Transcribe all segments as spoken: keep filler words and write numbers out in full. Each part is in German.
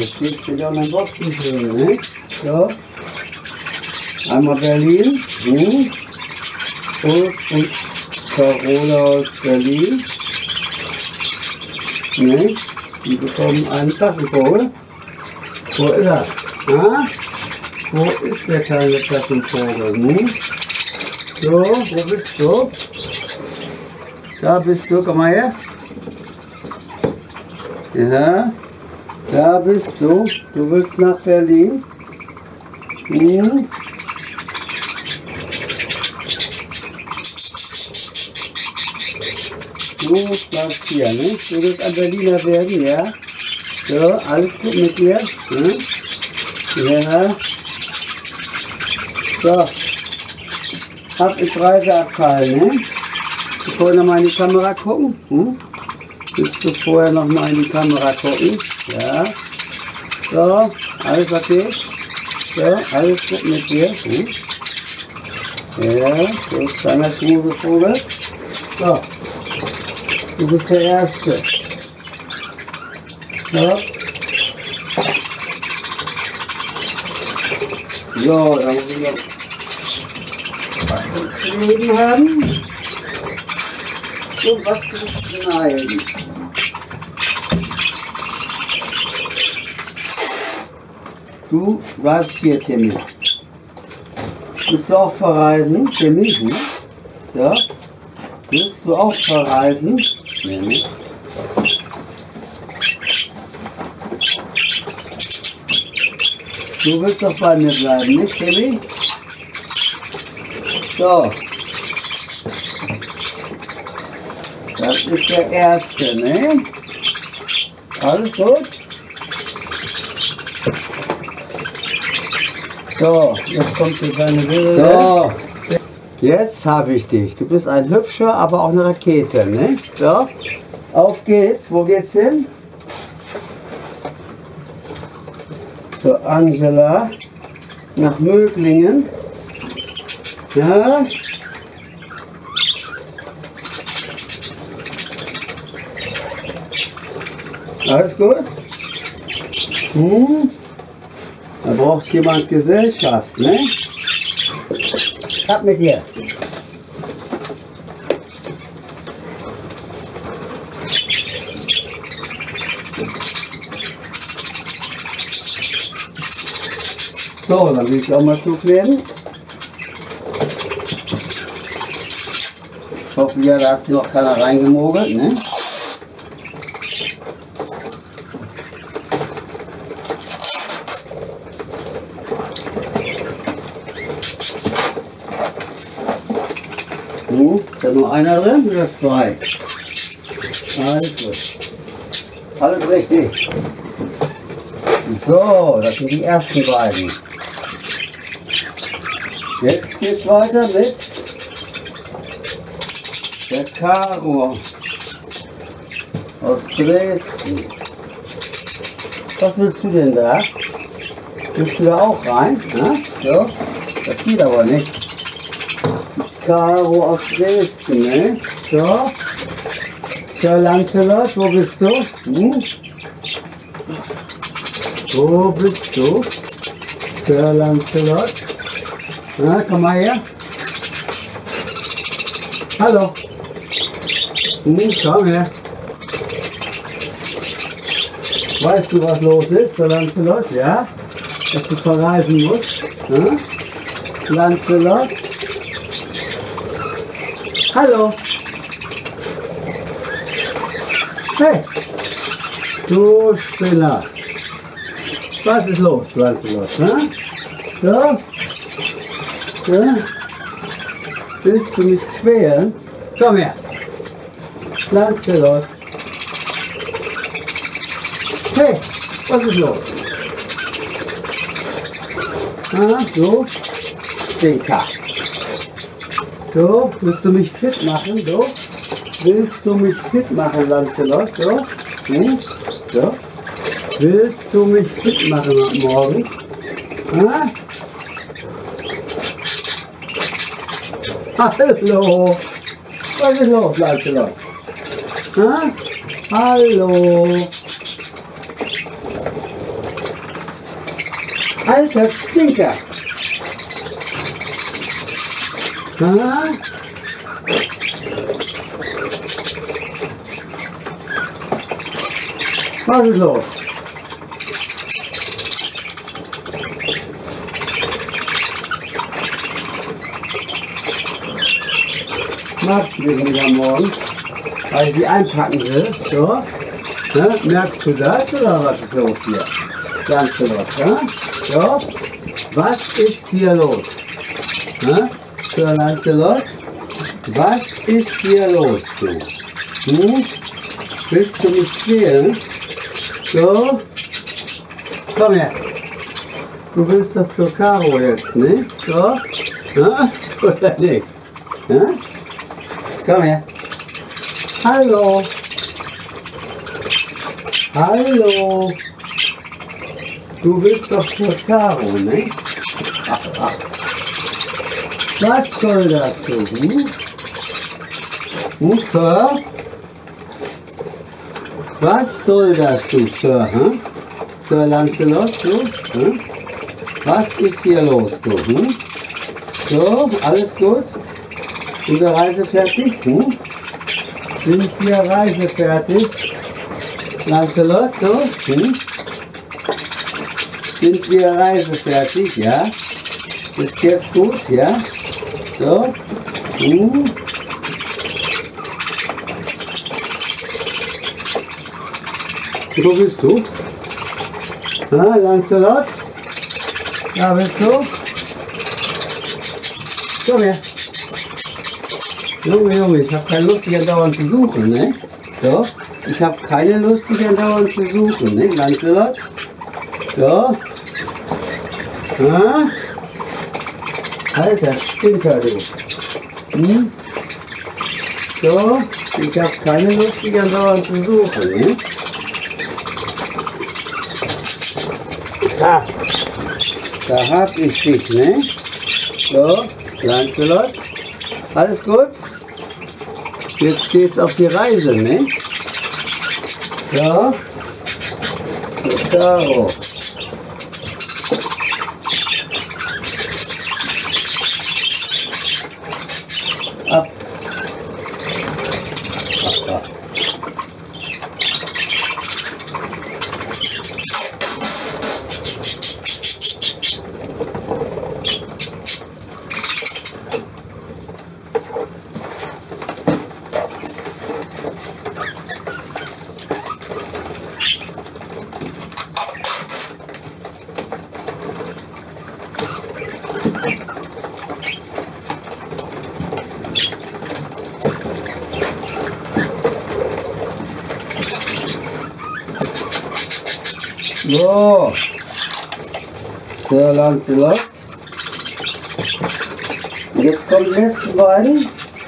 Jetzt steht wieder an den Boxen schön, ne? So. Einmal Berlin. Hm. Und, und Carola aus Berlin. Ne? Die bekommen einen Taschenvogel. Wo ist er? Ah? Wo ist der kleine Taschenvogel? Hm? So, wo bist du? Da bist du, komm mal her. Ja, da bist du. Du willst nach Berlin. Hm. Du bleibst hier, ne? Du willst ein Berliner werden, ja? So, alles gut mit dir? Ne? Ja. So. Ab ins Reiseabteil, ne? Du vorher noch mal in die Kamera gucken? Hm? Willst du vorher noch mal in die Kamera gucken? Ja. So, alles okay? So, alles gut mit dir? Hm? Ja, so, kleiner Schmusevogel. So. Du bist der Erste. So. So, dann muss ich noch was zum Kleben haben und was zum Schneiden. Du bleibst hier, Timmy. Willst du auch verreisen, Timmy? Hm? Ja. Willst du auch verreisen? Nee, nicht. Du willst doch bei mir bleiben, nicht, Timmy? So. Das ist der Erste, ne? Alles gut? So, jetzt kommt hier seine Wilde. So. Jetzt habe ich dich. Du bist ein hübscher, aber auch eine Rakete, ne? So, auf geht's. Wo geht's hin? Zu Angela. Nach Möglingen. Ja. Alles gut? Hm? Da braucht jemand Gesellschaft, ne? Ab mit dir. So, dann will ich auch mal zukleben. Ich hoffe ja, da hat sich noch keiner reingemogelt, ne? Hm, ist da nur einer drin oder zwei? Alles gut. Alles richtig. So, das sind die ersten beiden. Jetzt geht's weiter mit der Caro aus Dresden. Was willst du denn da? Willst du da auch rein? Na? So, das geht aber nicht. Caro aus Dresden, ne? So. Sir Lancelot, wo bist du? Hm? Wo bist du? Sir Lancelot? Na, komm mal her. Hallo. Hm, komm her. Weißt du, was los ist, Sir Lancelot? Ja? Dass du verreisen musst? Hm? Lancelot? Hallo. Hey. Du Spinner. Was ist los, Lancelot? Ne? So? Ja? Willst du mich quälen? Komm her! Lancelot! Hey! Was ist los? Ah, so? Stinker! So? Willst du mich fit machen? So? Willst du mich fit machen, Lancelot? So? Hm? So? Willst du mich fit machen am Morgen? Ah? Hallo! Was ist los, Lancelot? Ah? Hallo! Alter Stinker! Ah. Was ist los? Magst du den wieder morgen? Weil ich die einpacken will. So. Ja, merkst du das oder was ist los hier? Ganz los, ja? So. Was ist hier los? Ja? So, Lancelot. Was ist hier los, du? Hm? Willst du mich quälen? So. Komm her. Du willst doch zur Karo jetzt, ne? So. Ja? Oder nicht? Ja? Komm her. Hallo. Hallo. Du willst doch zur Karo, ne? Ach, ach. Was soll das so? Hm? Hm, Sir? Was soll das, du, Sir? Hm? Sir Lancelot, du? Hm? Was ist hier los, du? Hm? So, alles gut? Unsere Reise fertig? Hm? Sind wir reisefertig? Lancelot, so? Hm? Sind wir reisefertig? Ja? Ist jetzt gut? Ja? So? Hm? Wo bist du? Ah, Lancelot? Da bist du? Komm her. Junge, Junge, ich habe keine Lust, dich andauernd zu suchen, ne? So, ich habe keine Lust, dich andauernd zu suchen, ne, Lancelot? So. Ah. Alter Stinker, du. Hm? So, ich habe keine Lust, dich andauernd zu suchen, ne? Da. Da hab ich dich, ne? So, Lancelot. Alles gut? Jetzt geht's auf die Reise, ne? Ja. Karo. Ab. Ach, ach. So, Sir Lancelot. Jetzt kommen die letzten beiden.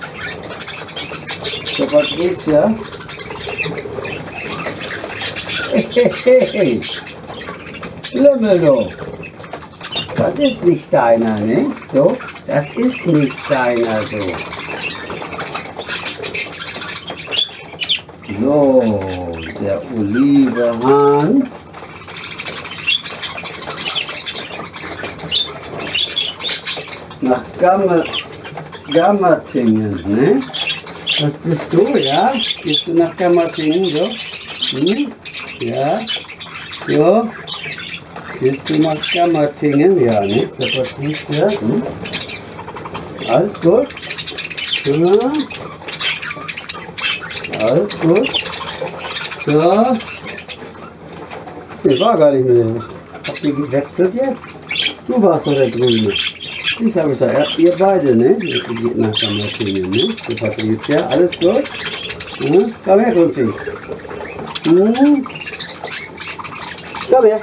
Der Patricia. Hey, hey, hey. Lümmelo. Das ist nicht deiner, ne? So, das ist nicht deiner, so. So, der Olivehahn. Nach Gamma, Gammatingen, ne? Was bist du, ja? Gehst du nach Gammatingen, so? Hm? Ja? So? Gehst du nach Gammatingen, ja, ne? Der Patricia, hm? Alles gut? Ja? Alles gut? So? Ich war gar nicht mehr. Habt ihr gewechselt jetzt? Du warst doch der Grüne. Ich habe gesagt, ihr beide, ne? Ihr geht nach Gammatingen, ne? Die Patricia, alles gut? Ja? Komm her, Grünfink. Hm? Komm her.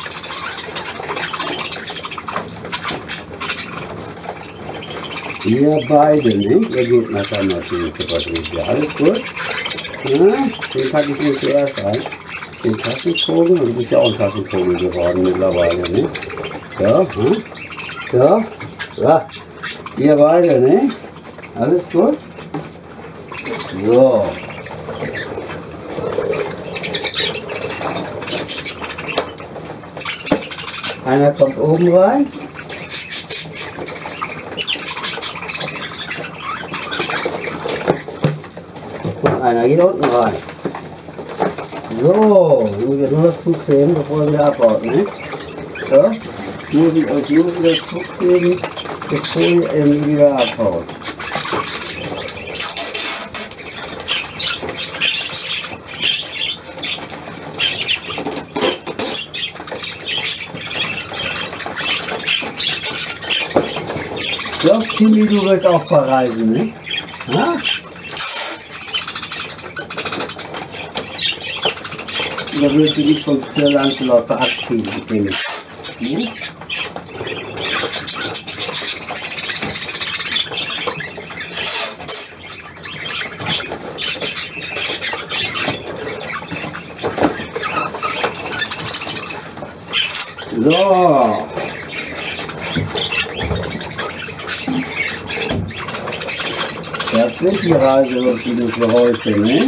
Ihr beide, ne? Ihr geht nach Gammatingen, die Patricia, alles gut? Ja? Den packe ich mir zuerst ein. Den Taschenvogel, und du bist ja auch ein Taschenvogel geworden mittlerweile, ne? Ja, hm? Ja. Ja, ihr beide, ne? Alles gut? So. Einer kommt oben rein. Und einer geht unten rein. So, ich muss jetzt nur noch zukleben, bevor er wieder abhaut, ne? So, muss ich euch nur wieder zukleben, bevor ihr eben wieder abhaut. Ich glaube, Timmy, du willst auch verreisen, ne? Ja? Oder willst du dich von Sir Lancelot verabschieden, Timmy? Hm? So. Das sind die Reiseroutinen für heute, ne?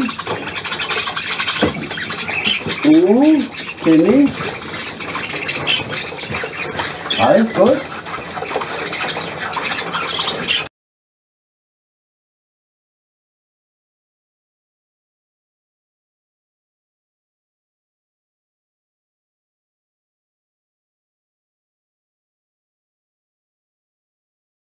Uh, Timmy? Alles gut?